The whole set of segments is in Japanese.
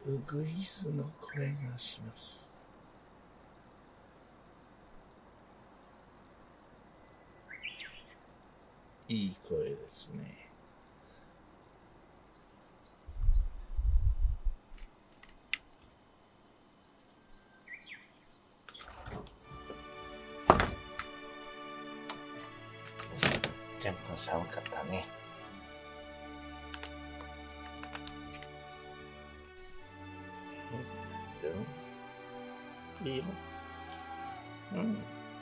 ウグイスの声がします。いい声ですね。ジャンプは寒かったね。いいよ。うん。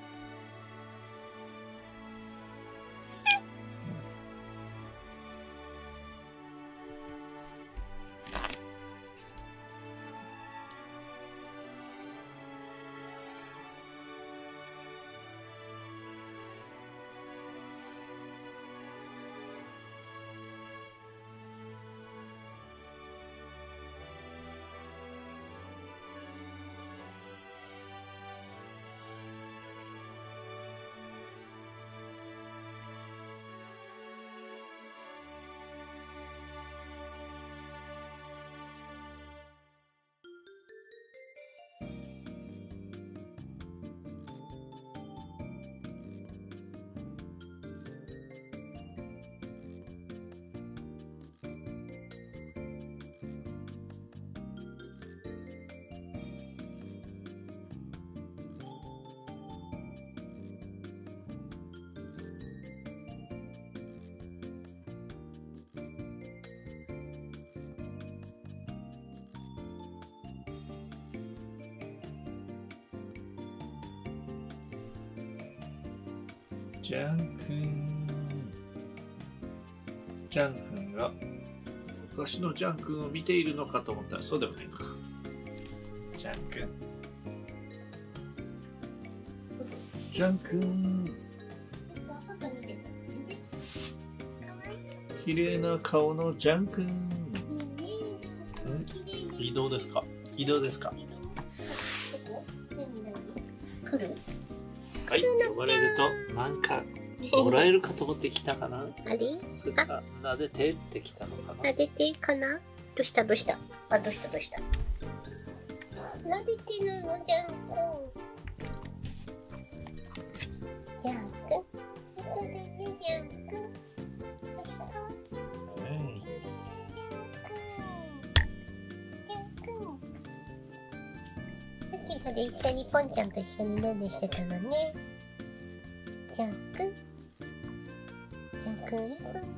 ジャン君。ジャン君が私のジャン君を見ているのかと思ったらそうでもないのか。ジャン君。ジャン君。綺麗な顔のジャン君。移動ですか？移動ですか？ 来る？ はい、呼ばれるとなんかもらえるかと思って来たかな。 あれ？ それから撫でてって来たのかな。 撫でてかな？どうしたどうした？あ、どうしたどうした？撫でてるのジャン君。ジャン君。これねジャン君。さっきまで一緒にポンちゃんと一緒にねんねしてたのね。ジャン君。ジャン君いい子ね。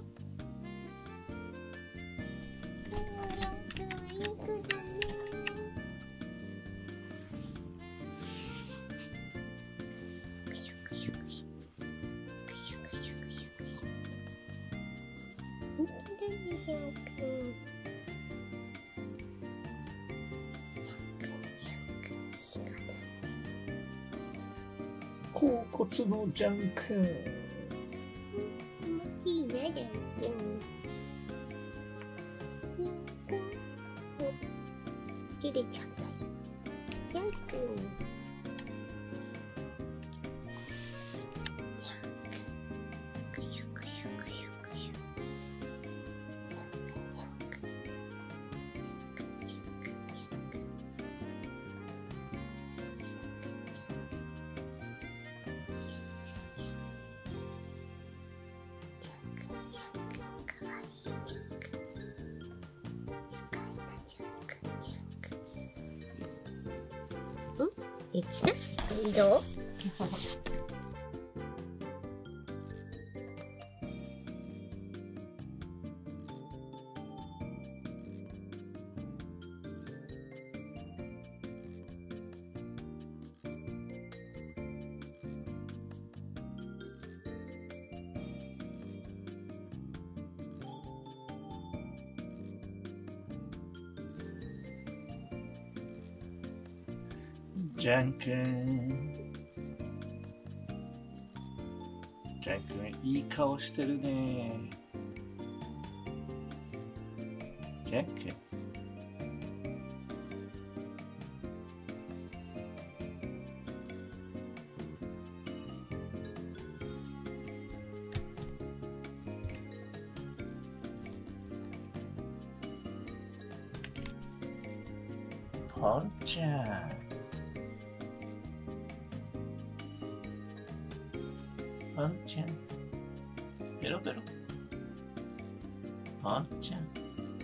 ジャン君はいい子だね。くしゅくしゅくしゅ。くしゅくしゅくしゅくしゅ。本当だね、ジャン君。 甲骨のジャン君。 気持ちいいね、ジャン君。ジャン君。お、ゆれちゃんだよ。ジャン君。ジャン君。くしゅくしゅくしゅくしゅ。ジャン君、ジャン君。ジャン君、ジャン君、ジャン君。いつだ？移動？ ジャン君。ジャン君、いい顔してるね。ジャン君。 ポンちゃん。ポンちゃん。ペロペロ。ポンちゃん。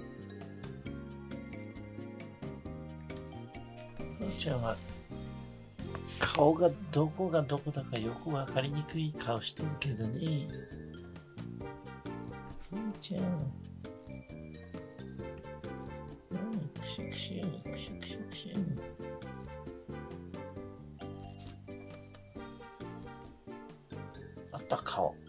ポンちゃんは顔がどこがどこだかよくわかりにくい顔してるけどね。ポンちゃん。くしゅくしゅ、くしゅくしゅくしゅ。あった顔。